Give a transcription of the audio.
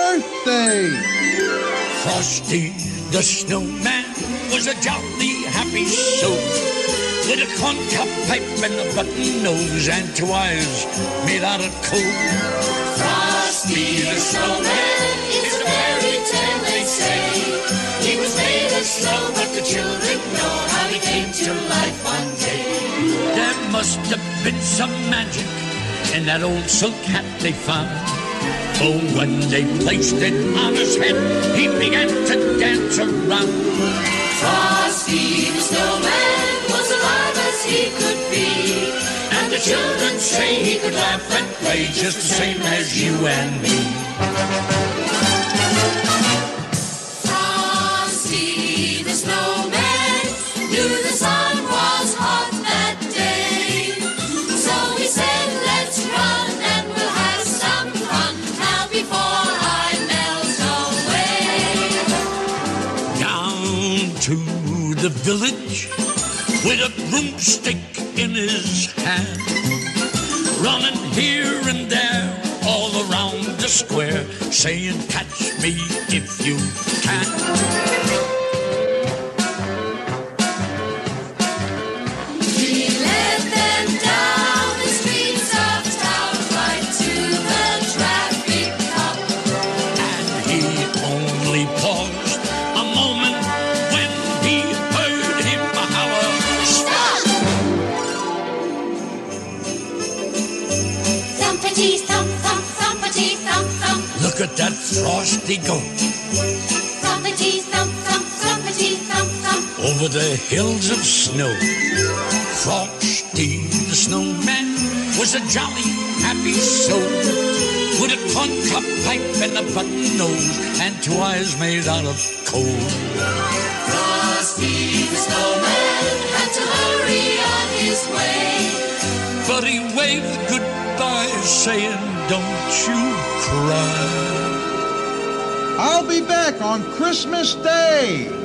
birthday! Frosty the Snowman was a jolly happy soul, with a corncob pipe and a button nose and 2 eyes made out of coal. Frosty the Snowman is a fairy tale, they say. He was made of snow, but the children know how he came to life one day. There must have been some magic in that old silk hat they found. Oh, when they placed it on his head, he began to dance around. Frosty the Snowman was alive as he could be, and the children say he could laugh and play just the same as you and me. Frosty the Snowman knew the sun was hot that day, so he said, let's run and we'll have some fun now before I melt away. Down to the village with a broomstick in his hand, running here and there all around the square, saying, catch me if you can. Look at that Frosty go. Thumpity thump thump, thumpity thump thump. Over the hills of snow. Frosty the Snowman was a jolly happy soul, with a corncob pipe and a button nose and 2 eyes made out of coal. Frosty the Snowman had to hurry on his way, but he waved goodbye, saying, don't you cry. I'll be back on Christmas Day.